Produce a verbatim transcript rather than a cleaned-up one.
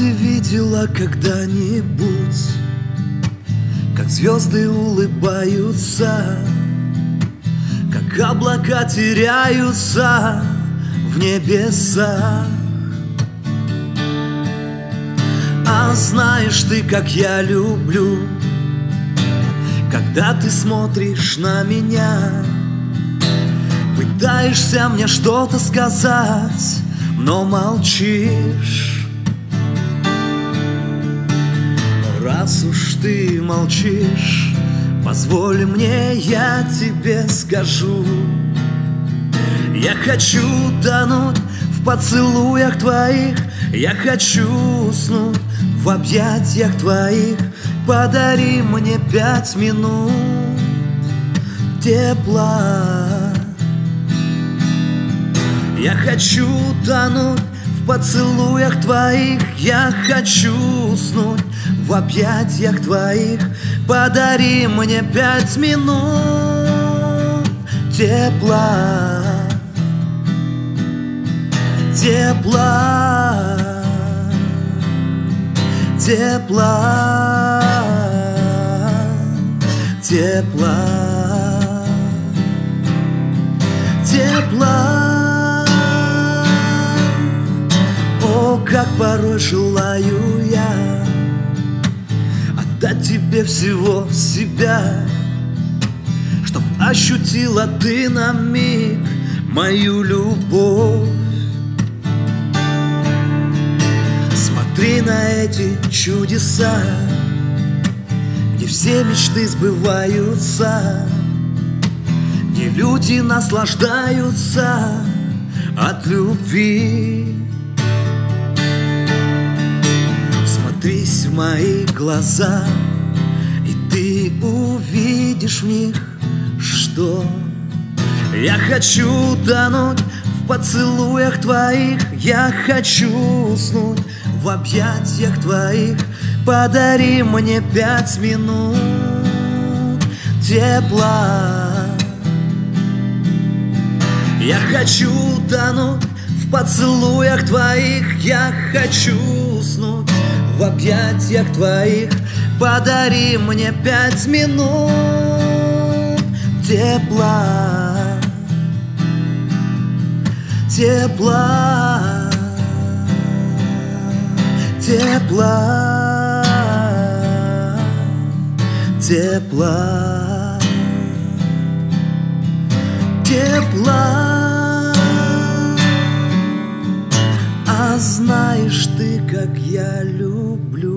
ты видела когда-нибудь, как звезды улыбаются, как облака теряются в небесах? А знаешь ты, как я люблю, когда ты смотришь на меня, пытаешься мне что-то сказать, но молчишь. Но раз уж ты молчишь, позволь мне, я тебе скажу. Я хочу тонуть в поцелуях твоих, я хочу уснуть в объятиях твоих. Подари мне пять минут тепла. Я хочу тонуть в поцелуях твоих, я хочу уснуть в объятиях твоих. Подари мне пять минут тепла. Тепла. Тепла. Тепла. Тепла. О, как порой желаю я отдать тебе всего себя, чтоб ощутила ты на миг мою любовь. Смотри на эти чудеса, где все мечты сбываются, где люди наслаждаются от любви. Всмотрись в мои глаза, и ты увидишь в них, что я хочу тонуть в поцелуях твоих, я хочу уснуть в объятиях твоих. Подари мне пять минут тепла. Я хочу тонуть в поцелуях твоих, я хочу уснуть в объятиях твоих. Подари мне пять минут тепла. Тепла. Тепла. Тепла. Тепла. А знаешь ты, как я люблю